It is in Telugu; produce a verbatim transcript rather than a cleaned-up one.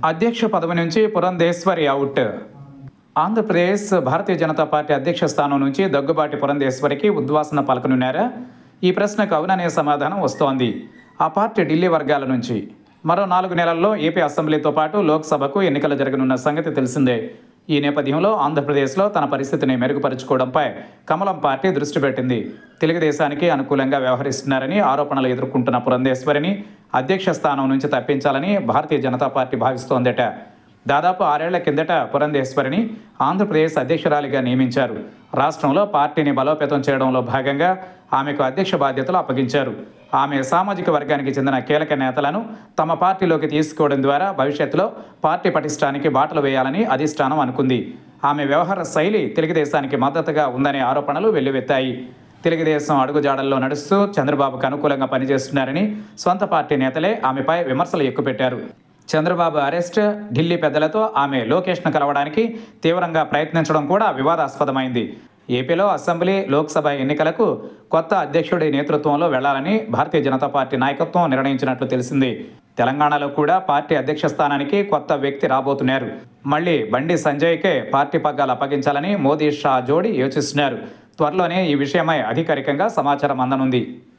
అధ్యక్ష పదవి నుంచి పురంధేశ్వరి అవుట్. ఆంధ్రప్రదేశ్ భారతీయ జనతా పార్టీ అధ్యక్ష స్థానం నుంచి దగ్గుబాటి పురంధేశ్వరికి ఉద్వాసన పలకనున్నారా? ఈ ప్రశ్నకు అవుననే సమాధానం వస్తోంది ఆ పార్టీ ఢిల్లీ వర్గాల నుంచి. మరో నాలుగు నెలల్లో ఏపీ అసెంబ్లీతో పాటు లోక్సభకు ఎన్నికలు జరగనున్న సంగతి తెలిసిందే. ఈ నేపథ్యంలో ఆంధ్రప్రదేశ్లో తన పరిస్థితిని మెరుగుపరుచుకోవడంపై కమలం పార్టీ దృష్టి పెట్టింది. తెలుగుదేశానికి అనుకూలంగా వ్యవహరిస్తున్నారని ఆరోపణలు ఎదుర్కొంటున్న పురంధేశ్వరిని అధ్యక్ష స్థానం నుంచి తప్పించాలని భారతీయ జనతా పార్టీ భావిస్తోందట. దాదాపు ఆరేళ్ల కిందట పురంధేశ్వరిని ఆంధ్రప్రదేశ్ అధ్యక్షురాలిగా నియమించారు. రాష్ట్రంలో పార్టీని బలోపేతం చేయడంలో భాగంగా ఆమెకు అధ్యక్ష బాధ్యతలు అప్పగించారు. ఆమె సామాజిక వర్గానికి చెందిన కీలక నేతలను తమ పార్టీలోకి తీసుకోవడం ద్వారా భవిష్యత్తులో పార్టీ పటిష్టానికి బాటలు వేయాలని అధిష్టానం అనుకుంది. ఆమె వ్యవహార శైలి తెలుగుదేశానికి మద్దతుగా ఉందనే ఆరోపణలు వెల్లువెత్తాయి. తెలుగుదేశం అడుగుజాడల్లో నడుస్తూ చంద్రబాబుకు అనుకూలంగా పనిచేస్తున్నారని సొంత పార్టీ నేతలే ఆమెపై విమర్శలు ఎక్కుపెట్టారు. చంద్రబాబు అరెస్ట్, ఢిల్లీ పెద్దలతో ఆమె లోకేష్ను కలవడానికి తీవ్రంగా ప్రయత్నించడం కూడా వివాదాస్పదమైంది. ఏపీలో అసెంబ్లీ, లోక్సభ ఎన్నికలకు కొత్త అధ్యక్షుడి నేతృత్వంలో వెళ్లాలని భారతీయ జనతా పార్టీ నాయకత్వం నిర్ణయించినట్లు తెలిసింది. తెలంగాణలో కూడా పార్టీ అధ్యక్ష స్థానానికి కొత్త వ్యక్తి రాబోతున్నారు. మళ్లీ బండి సంజయ్కే పార్టీ పగ్గాలు అప్పగించాలని మోదీ, షా జోడీ యోచిస్తున్నారు. త్వరలోనే ఈ విషయమై అధికారికంగా సమాచారం అందనుంది.